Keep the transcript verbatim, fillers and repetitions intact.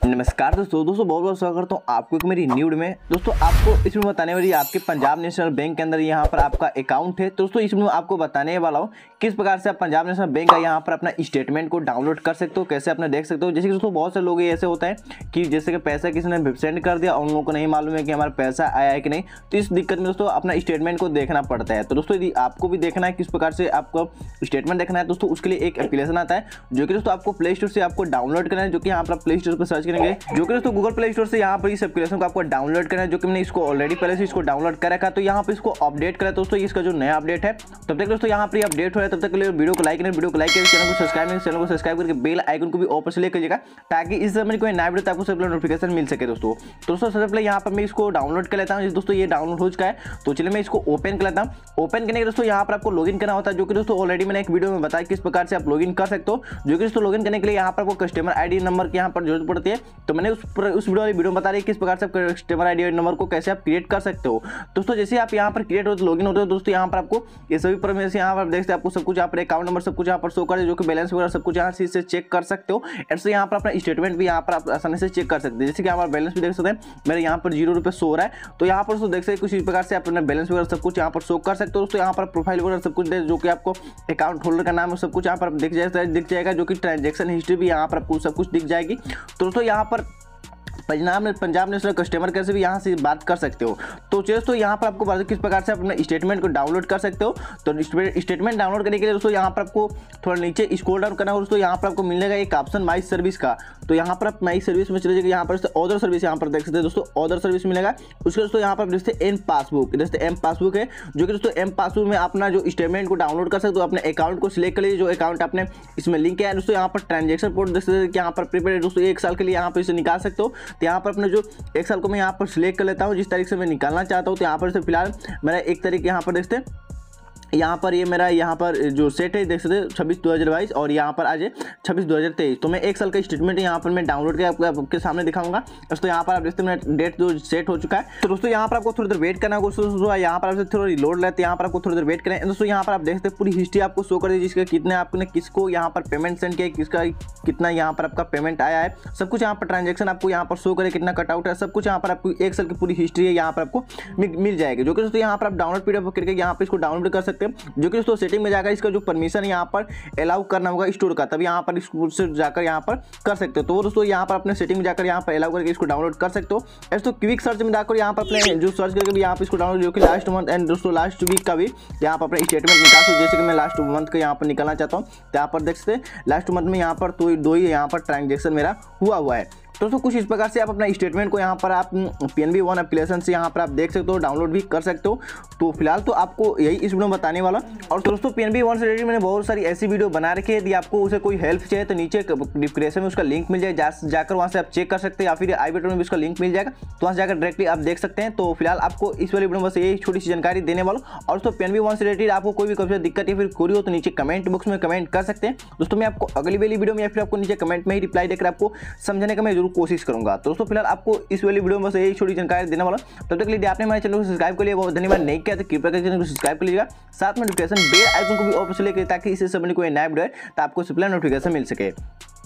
नमस्कार दोस्तों दोस्तों बहुत बहुत स्वागत करता हूँ आपको एक मेरी न्यूड में। दोस्तों आपको इसमें बताने वाली आपके पंजाब नेशनल बैंक के अंदर यहाँ पर आपका अकाउंट है। दोस्तों इसमें आपको बताने वाला हूँ किस प्रकार से आप पंजाब नेशनल बैंक का यहाँ पर अपना स्टेटमेंट को डाउनलोड कर सकते हो, कैसे अपने देख सकते हो। जैसे कि दोस्तों बहुत से लोग ऐसे होता है कि जैसे कि पैसा किसी ने सेंड कर दिया और उन लोगों को नहीं मालूम है कि हमारा पैसा आया है कि नहीं, तो इस दिक्कत में दोस्तों अपना स्टेटमेंट को देखना पड़ता है। तो दोस्तों यदि आपको भी देखना है किस प्रकार से आपको स्टेटमेंट देखना है, दोस्तों उसके लिए एक एप्लीकेशन आता है जो कि दोस्तों आपको प्ले स्टोर से आपको डाउनलोड करना है, जो कि यहाँ पर प्ले स्टोर पर सर्च करेंगे, जो कि दोस्तों गूगल प्ले स्टोर से यहाँ पर इस एप्लीकेशन को आपको डाउनलोड करना है, जो कि मैंने इसको ऑलरेडी पहले से इसको डाउनलोड कर रखा है। तो यहाँ पर इसको अपडेट करें दोस्तों, इसका जो नया अपडेट है तब तक दोस्तों यहाँ पर अपडेट हो रहा है, तब तक के लिए वीडियो को लाइक करें, वीडियो को लाइक करें, चैनल को सब्सक्राइब करें, चैनल को सब्सक्राइब करके बेल आइकन को भी ऑफर से ले करिएगा ताकि इस समय कोई नया वीडियो आपको सबसे पहले नोटिफिकेशन मिल सके। दोस्तों दोस्तों सबसे पहले यहाँ पर मैं इसको डाउनलोड कर लेता हूँ। दोस्तों ये डाउनलोड हो चुका है, तो चलिए मैं इसको ओपन कर लेता हूँ। ओपन करने के दोस्तों यहाँ पर आपको लॉगिन करना होता है, जो कि दोस्तों ऑलरेडी मैंने एक वीडियो में बताया किस प्रकार से आप लॉगिन कर सकते हो। जो कि दोस्तों लॉगिन करने के लिए यहाँ पर आपको कस्टमर आईडी नंबर की यहाँ पर जरूरत पड़ती है, तो मैंने उस उस वीडियो वाली वीडियो में बता रही है किस प्रकार से कस्टमर आईडी नंबर को कैसे आप क्रिएट कर सकते हो। दोस्तों जैसे आप यहाँ पर क्रिएट होते लॉगिन होते हो दोस्तों, यहाँ पर आपको ये सभी परमिशन यहाँ पर देखते हैं, आपको सब कुछ यहाँ पर अकाउंट नंबर सब कुछ यहाँ पर शो कर, जो कि बैलेंस वगैरह सब कुछ यहाँ से चेक कर सकते हो। ऐसे यहाँ पर अपना स्टेटमेंट भी यहाँ पर आप आसानी से चेक कर सकते हैं। जैसे कि हमारा बैलेंस भी देख सकते हैं, मेरे यहाँ पर जीरो रुपये शो हो रहा है, तो यहाँ पर दोस्तों देख सकते हैं कुछ इस प्रकार से आप अपना बैलेंस वगैरह सब कुछ यहाँ पर शो कर सकते हो। दोस्तों यहाँ पर प्रोफाइल वगैरह सब कुछ जो कि आपको अकाउंट होल्डर का नाम है सब कुछ यहाँ पर दिख जाएगा दिख जाएगा जो कि ट्रांजेक्शन हिस्ट्री भी यहाँ पर आपको सब कुछ दिख जाएगी। तो दोस्तों यहाँ पर पंजाब ने पंजाब नेशनल कस्टमर केयर से भी यहाँ से बात कर सकते हो। तो चलिए दोस्तों यहाँ पर आपको बता किस प्रकार से अपने स्टेटमेंट को डाउनलोड कर सकते हो। तो स्टेटमेंट डाउनलोड करने के लिए दोस्तों यहाँ पर आपको थोड़ा नीचे स्क्रॉल डाउन करना होगा। दोस्तों यहाँ पर आपको मिलेगा एक ऑप्शन माई सर्विस का, तो यहाँ पर आप माई सर्विस में चले जाइए, यहाँ पर अदर सर्विस यहाँ पर देख सकते हैं दोस्तों, अदर सर्विस मिलेगा। उसके दोस्तों यहाँ पर देखते एम पासबुक, जैसे एम पासबुक है, जो कि दोस्तों एम पासबुक में अपना जो स्टेटमेंट को डाउनलोड कर सकते हो। अपने अकाउंट को सिलेक्ट कर लीजिए, जो अकाउंट आपने इसमें लिंक किया है। दोस्तों यहाँ पर ट्रांजेक्शन रिपोर्ट देख सकते हैं कि यहाँ पर प्रीपेड दोस्तों एक साल के लिए यहाँ पर इसे निकाल सकते हो। तो यहाँ पर अपने जो एक साल को मैं यहाँ पर सिलेक्ट कर लेता हूँ जिस तारीख से मैं निकालना चाहता हूँ। तो यहाँ पर से फिलहाल मेरा एक तारीख यहाँ पर देखते हैं, यहाँ पर ये मेरा यहाँ पर जो सेट है देख सकते हैं छब्बीस दो हज़ार बाईस और यहाँ पर आज है छब्बीस दो हज़ार तेईस। तो मैं एक साल का स्टेटमेंट यहाँ पर मैं डाउनलोड करके आपको आपके सामने दिखाऊंगा। दोस्तों यहाँ पर आप देखते हैं मेरा डेट जो सेट हो चुका है। तो दोस्तों यहाँ पर आपको थोड़ी देर वेट करना होगा। दोस्तों यहाँ पर आपसे थोड़ा रिलोड लेते हैं, यहाँ पर आपको थोड़ी देर वेट करें। दोस्तों यहाँ पर आप देखते हैं पूरी हिस्ट्री आपको शो कर दी, जिसका कितने आपने किसको यहाँ पर पेमेंट सेंड किया, किसका कितना यहाँ पर आपका पेमेंट आया है, सब कुछ यहाँ पर ट्रांजेक्शन आपको यहाँ पर शो करे, कितना कटआउट है, सब कुछ यहाँ पर आपको एक साल की पूरी हिस्ट्री है यहाँ पर आपको मिल जाएगी। जो कि दोस्तों यहाँ पर आप डाउनलोड पीडीएफ करके यहाँ पर इसको डाउनलोड कर सकते हैं। जो कि दोस्तों सेटिंग में जाकर इसका जो परमिशन यहाँ पर अलाउ करना होगा स्टोर का, तब यहाँ पर इसको जाकर यहाँ पर कर सकते हो। तो दोस्तों यहाँ पर अपने सेटिंग में जाकर यहाँ पर अलाउ करके इसको डाउनलोड कर सकते हो। ऐसे तो क्विक सर्च में जाकर यहाँ पर अपने जो सर्च करके भी यहाँ पर इसको डाउनलोड, जो कि लास्ट मंथ एंड दोस्तों लास्ट वीक का भी यहाँ पर अपने स्टेटमेंट निकाल सकते हो। जैसे कि मैं लास्ट मंथ का यहाँ पर निकालना चाहता हूँ, तो यहाँ पर देख सकते हैं लास्ट मंथ में यहाँ पर तो दो ही यहाँ पर ट्रांजेक्शन मेरा हुआ हुआ है। दोस्तों कुछ इस प्रकार से आप अपना स्टेटमेंट को यहाँ पर आप पीएनबी वन एप्लीकेशन से यहाँ पर आप देख सकते हो, डाउनलोड भी कर सकते हो। तो फिलहाल तो आपको यही इस वीडियो में बताने वाला। और दोस्तों पीएनबी वन से रिलेटेड मैंने बहुत सारी ऐसी वीडियो बना रखी है, यदि आपको उसे कोई हेल्प चाहिए तो नीचे डिस्क्रिप्शन में उसका लिंक मिल जाएगा, जा, जाकर वहाँ से आप चेक कर सकते हैं, या फिर आई बटन में भी उसका लिंक मिल जाएगा, तो वहाँ से जाकर डायरेक्टली आप देख सकते हैं। तो फिलहाल आपको इस वाली वीडियो में बस यही छोटी सी जानकारी देने वाला। और दोस्तों पीएनबी वन से रिलेटेड आपको कोई भी कभी दिक्कत या फिर क्वेरी हो तो नीचे कमेंट बॉक्स में कमेंट कर सकते हैं। दोस्तों मैं आपको अगली वाली वीडियो में या फिर आपको नीचे कमेंट में ही रिप्लाई देकर आपको समझने का मैं जरूर कोशिश करूँगा। दोस्तों फिलहाल आपको इस वाली वीडियो में से एक छोटी जानकारी देने वाला। तब तक के लिए आपने हमारे चैनल को सब्सक्राइब कर लिया, बहुत धन्यवाद। नहीं किया तो कृपया करके चैनल को सब्सक्राइब कर लीजिएगा, साथ में नोटिफिकेशन बेल आइकन को भी ऑफ से लेकर, ताकि इससे संबंधित कोई नया वीडियो है तो आपको सबसे पहले नोटिफिकेशन मिल सके।